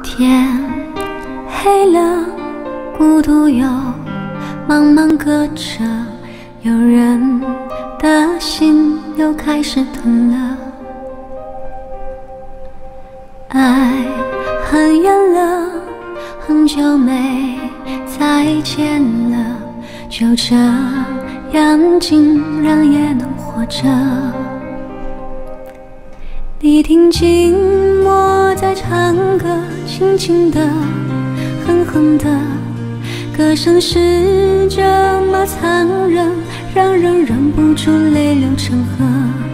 天黑了，孤独又茫茫隔着，有人的心又开始疼了。爱很远了，很久没再见了，就这样竟然也能活着。你听寂寞在唱歌，轻轻的，狠狠的，歌声是这么残忍，让人忍不住泪流成河。